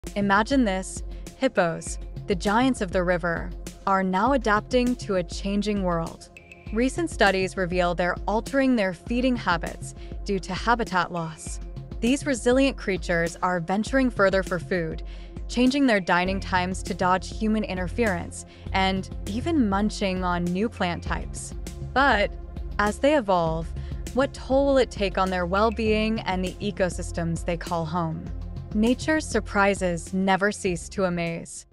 Imagine this: hippos, the giants of the river, are now adapting to a changing world. Recent studies reveal they're altering their feeding habits due to habitat loss. These resilient creatures are venturing further for food, changing their dining times to dodge human interference, and even munching on new plant types. But as they evolve, what toll will it take on their well-being and the ecosystems they call home? Nature's surprises never cease to amaze.